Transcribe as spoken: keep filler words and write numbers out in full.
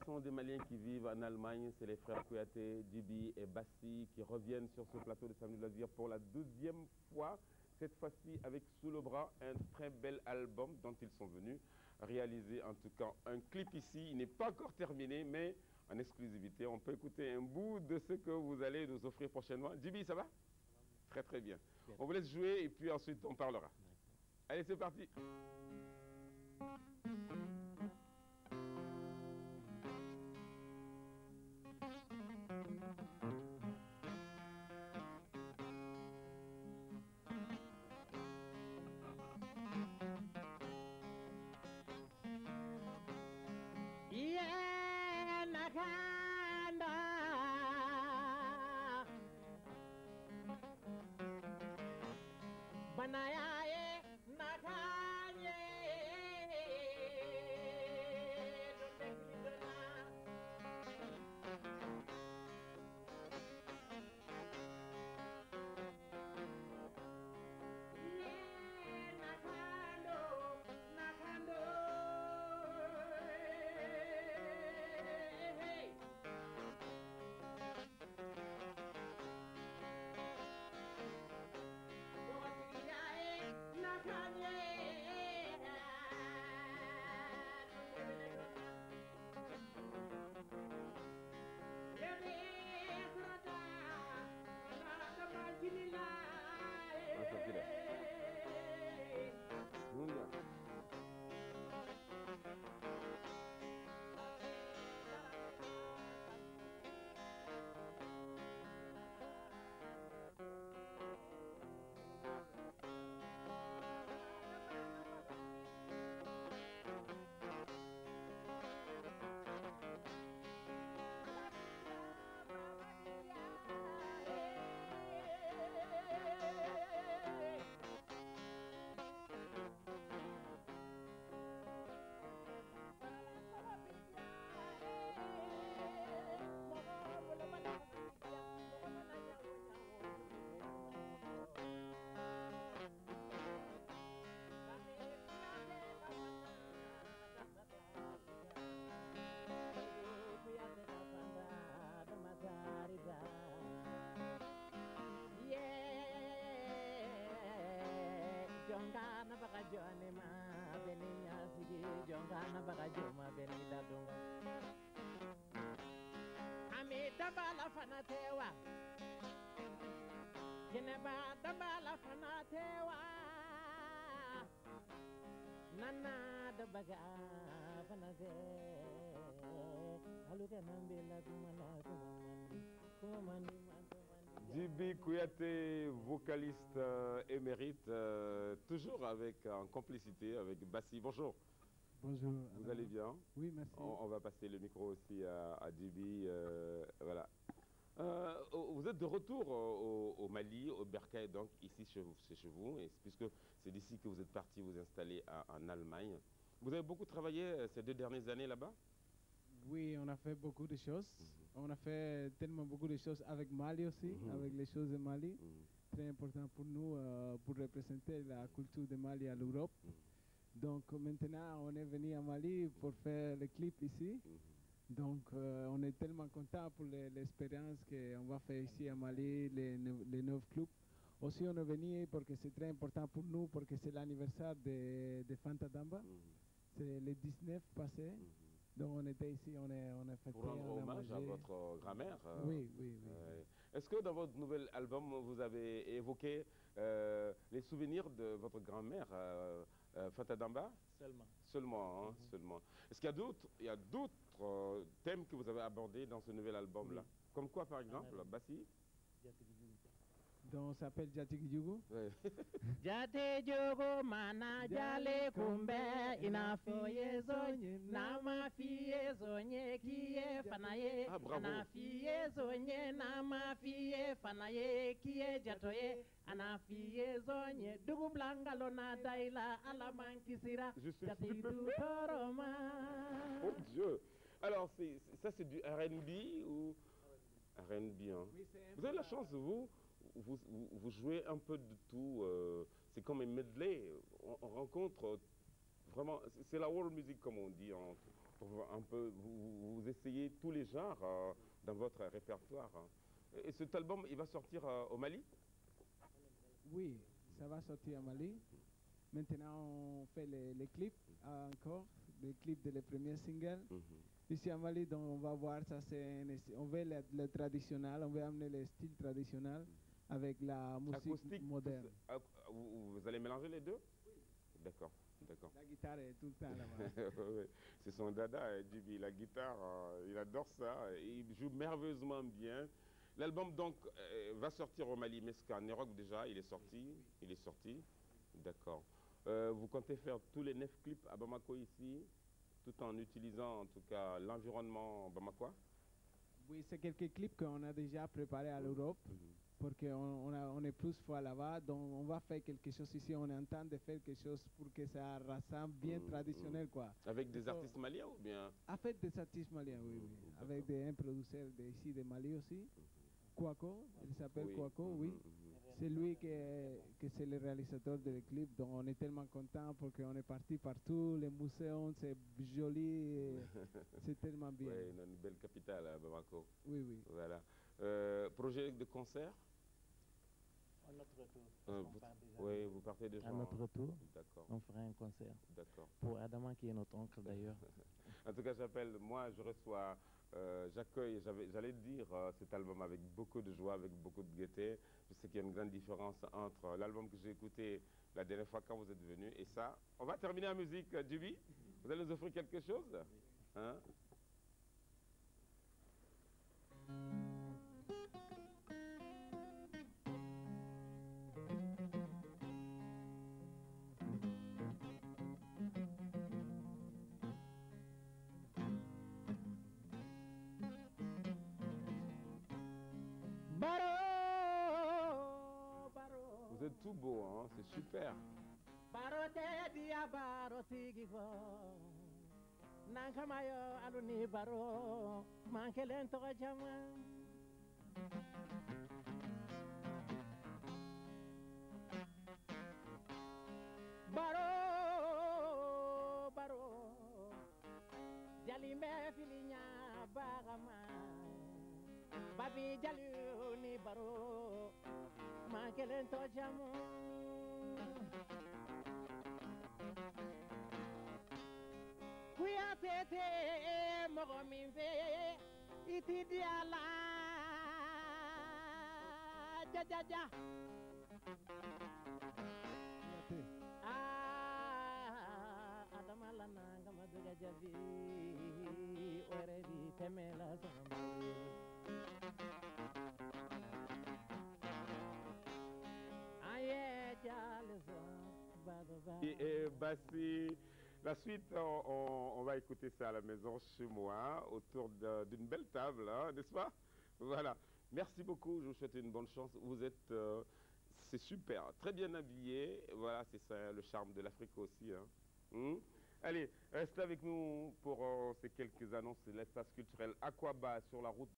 sont des Maliens qui vivent en Allemagne. C'est les frères Kouyaté, Djiby et Bassi qui reviennent sur ce plateau de Samedi Loisir pour la deuxième fois. Cette fois-ci avec sous le bras un très bel album dont ils sont venus réaliser en tout cas un clip ici. Il n'est pas encore terminé, mais en exclusivité, on peut écouter un bout de ce que vous allez nous offrir prochainement. Djiby, ça va? Très très bien. On vous laisse jouer et puis ensuite on parlera. Allez, c'est parti. Yeah, Nakanda. Banaya, Nakanye. Jongana bakajone ma beninya sigi jongana bakajoma benida dunga ami dabala fanatewa jeneba dabala fanatewa nana dabaga fanate aluka nambela kumala kumandi kumandi manto. Djiby Kouyaté, vocaliste euh, émérite, euh, toujours avec, en complicité avec Bassi. Bonjour. Bonjour. Vous alors. allez bien? Oui, merci. On, on va passer le micro aussi à, à Djiby. Euh, voilà. Euh, vous êtes de retour au, au Mali, au Bercail, donc ici chez vous, chez vous, et puisque c'est d'ici que vous êtes parti vous installer à, en Allemagne. Vous avez beaucoup travaillé ces deux dernières années là-bas? Oui, on a fait beaucoup de choses. Mm-hmm. On a fait tellement beaucoup de choses avec Mali aussi, mm-hmm. avec les choses de Mali. Mm-hmm. Très important pour nous, euh, pour représenter la culture de Mali à l'Europe. Mm-hmm. Donc maintenant, on est venu à Mali pour faire le clip ici. Mm-hmm. Donc euh, on est tellement content pour l'expérience qu'on va faire ici à Mali, les, les neuf clubs. Aussi, on est venu parce que c'est très important pour nous, parce que c'est l'anniversaire de, de Fanta Damba. Mm-hmm. C'est le dix-neuf passé. Mm-hmm. Donc on était ici, on est, on est fait pour rendre hommage à votre grand-mère. Euh, oui, oui, oui. Euh, Est-ce que dans votre nouvel album, vous avez évoqué euh, les souvenirs de votre grand-mère, euh, euh, Fanta Damba? Seulement. Seulement, hein, Mm-hmm. seulement. Est-ce qu'il y a d'autres, il y a d'autres euh, thèmes que vous avez abordés dans ce nouvel album-là? Oui. Comme quoi, par exemple, ah, Bassi? Donc on s'appelle Jatigi Djougou. Jate Djogo mana jale kumbe ina fiye zonye nama fiye zonye kiye fanaye ana fiye zonye nama fiye fanaye kiye jatoye ana fiye zonye dugu blangalo na daila ala mankisira jati du toroma. Oh Dieu. Alors c'est ça c'est du R and B ou R and B hein? Oui, vous avez la chance vous Vous, vous, vous jouez un peu de tout, euh, c'est comme un medley, on, on rencontre vraiment, c'est la world music comme on dit en, pour un peu, vous, vous essayez tous les genres euh, dans votre répertoire. Et cet album, il va sortir euh, au Mali? Oui, ça va sortir au Mali. Maintenant, on fait les, les clips euh, encore, les clips de les premiers singles. Mm-hmm. Ici à Mali, donc on va voir ça, c'est on veut le, le traditionnel, on veut amener le style traditionnel avec la musique acoustique moderne. Vous, vous allez mélanger les deux? Oui. D'accord. D'accord. La guitare est tout le temps là-bas. C'est son dada, Djiby. La guitare, euh, il adore ça. Il joue merveilleusement bien. L'album donc euh, va sortir au Mali, Meska. Nerok déjà, il est sorti. Il est sorti. D'accord. Euh, vous comptez faire tous les neuf clips à Bamako ici, tout en utilisant en tout cas l'environnement bamakois? Oui, c'est quelques clips qu'on a déjà préparés à l'Europe. Mm-hmm. Parce qu'on on on est plus fois là-bas, donc on va faire quelque chose ici, on est en train de faire quelque chose pour que ça rassemble bien mmh, traditionnel, mmh. quoi. Avec des artistes maliens ou bien? Avec des artistes maliens, oui, oui. Mmh, avec des, un producteur d'ici de Mali aussi, mmh. Kwako, il s'appelle oui. Kwako, oui. Mmh. C'est lui qui est, qui c'est le réalisateur du clip, donc on est tellement content parce qu'on est parti partout, les musées, c'est joli, c'est tellement bien. Oui, une belle capitale à Bamako. Oui, oui. Voilà. Euh, projet de concert? À notre retour. Euh, vous, part déjà oui, vous partez déjà. À notre retour, d'accord. On fera un concert. D'accord. Pour Adama qui est notre oncle d'ailleurs. En tout cas, j'appelle, moi je reçois, euh, j'accueille, j'allais dire euh, cet album avec beaucoup de joie, avec beaucoup de gaieté. Je sais qu'il y a une grande différence entre l'album que j'ai écouté la dernière fois quand vous êtes venu et ça. On va terminer en musique, Djiby. Vous allez nous offrir quelque chose, hein? Vous êtes tout beau, hein? C'est super. Baro, baro, Jalimbe filinya bagama, babi jalu ni baro, mankelen to jamu. Kuya tete mogo min fe, iti diala, ja ja ja. Javi already temela zambi. Aye jalza badova. Et, et Bassi, la suite, on, on, on va écouter ça à la maison chez moi, autour d'une belle table, hein, n'est-ce pas? Voilà. Merci beaucoup, je vous souhaite une bonne chance. Vous êtes, euh, c'est super, très bien habillé. Voilà, c'est ça le charme de l'Afrique aussi. Hein. Hum? Allez, restez avec nous pour euh, ces quelques annonces de l'espace culturel Aquaba sur la route.